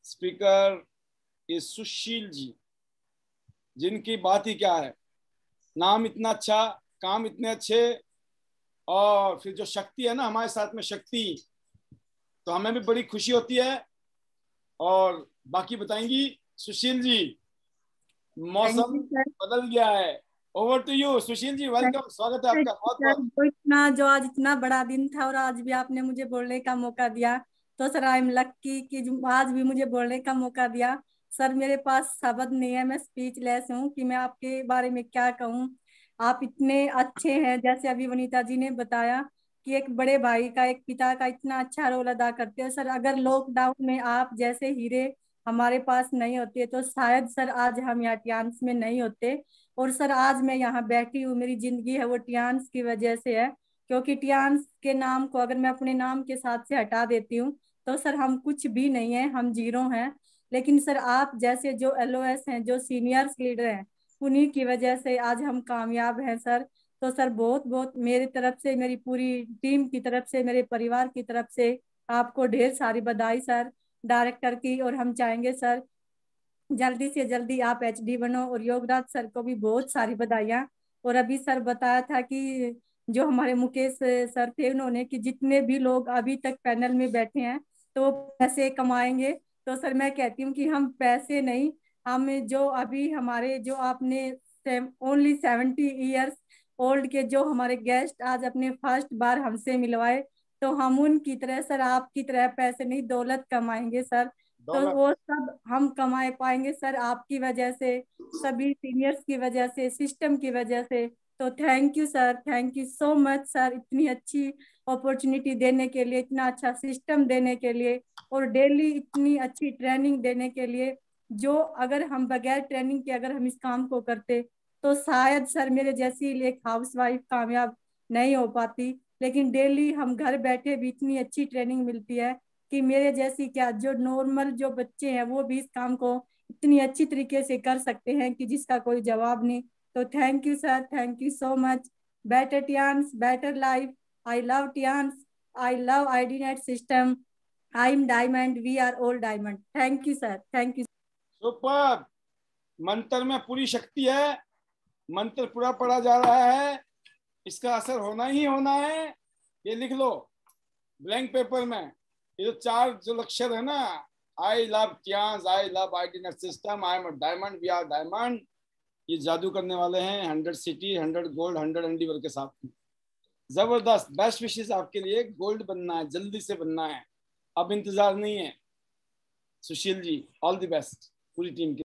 Speaker is Sushil ji, जिनकी बात ही क्या है। नाम इतना अच्छा, काम इतने अच्छे, और फिर जो शक्ति है ना हमारे साथ में, शक्ति, तो हमें भी बड़ी खुशी होती है। और बाकी बताएंगी सुशील जी। थैंक मौसम यू सर। बदल गया है। Over to you Sushil ji, welcome, स्वागत है थैंक आपका यू बहुत सर, बहुत। वो इतना जो आज इतना बड़ा दिन था और आज भी आपने मुझे बोलने का मौका दिया, तो सर आई एम लक्की कि आज भी मुझे बोलने का मौका दिया। सर मेरे पास शब्द नहीं है, मैं स्पीचलेस हूँ कि मैं आपके बारे में क्या कहूँ। आप इतने अच्छे हैं, जैसे अभी वनीता जी ने बताया कि एक बड़े भाई का, एक पिता का इतना अच्छा रोल अदा करते हो सर। अगर लॉकडाउन में आप जैसे हीरे हमारे पास नहीं होते तो शायद सर आज हम यहाँ टियान्स में नहीं होते। और सर आज मैं यहाँ बैठी हूँ, मेरी जिंदगी है वो टियान्स की वजह से है। क्योंकि टियान्स के नाम को अगर मैं अपने नाम के साथ से हटा देती हूँ तो सर हम कुछ भी नहीं है, हम जीरो हैं। लेकिन सर आप जैसे जो एलओएस हैं, जो सीनियर्स लीडर हैं, उन्हीं की वजह से आज हम कामयाब हैं सर। तो सर बहुत बहुत मेरी तरफ से, मेरी पूरी टीम की तरफ से, मेरे परिवार की तरफ से आपको ढेर सारी बधाई सर, डायरेक्टर की। और हम चाहेंगे सर जल्दी से जल्दी आप एचडी बनो। और योगराज सर को भी बहुत सारी बधाइयाँ। और अभी सर बताया था कि जो हमारे मुकेश सर थे, उन्होंने कि जितने भी लोग अभी तक पैनल में बैठे हैं तो वो पैसे कमाएंगे। तो सर मैं कहती हूँ कि हम पैसे नहीं, हम जो अभी हमारे जो आपने ओनली 70 ईयर्स ओल्ड के जो हमारे गेस्ट आज अपने फर्स्ट बार हमसे मिलवाए, तो हम उनकी तरह सर, आपकी तरह पैसे नहीं दौलत कमाएंगे सर। तो डॉलर। वो सब हम कमा पाएंगे सर आपकी वजह से, सभी सीनियर्स की वजह से, सिस्टम की वजह से। तो thank you sir, thank you so much sir, इतनी अच्छी अपॉर्चुनिटी देने के लिए, इतना अच्छा सिस्टम देने के लिए, और डेली इतनी अच्छी ट्रेनिंग देने के लिए। जो अगर हम बगैर ट्रेनिंग के अगर हम इस काम को करते तो शायद सर मेरे जैसी एक हाउस वाइफ कामयाब नहीं हो पाती। लेकिन डेली हम घर बैठे भी इतनी अच्छी ट्रेनिंग मिलती है कि मेरे जैसी क्या, जो नॉर्मल जो बच्चे हैं वो भी इस काम को इतनी अच्छी तरीके से कर सकते हैं कि जिसका कोई जवाब नहीं। तो thank you sir, thank you so much. Better Tiens, better life. I love Tiens, I love ID net system. I am diamond, we are all diamond. Thank you sir, thank you. Super. मंत्र में पूरी शक्ति है, मंत्र पूरा पढ़ा जा रहा है, इसका असर होना ही होना है। ये लिख लो ब्लैंक पेपर में, ये जो चार जो अक्षर है ना, I love Tiens, I love ID system, I am diamond, we are diamond, ये जादू करने वाले हैं 100 सिटी, 100 गोल्ड, 100 एंडीवर के साथ में। जबरदस्त, बेस्ट विशेष आपके लिए। गोल्ड बनना है, जल्दी से बनना है, अब इंतजार नहीं है। Sushil ji, all the best पूरी टीम के।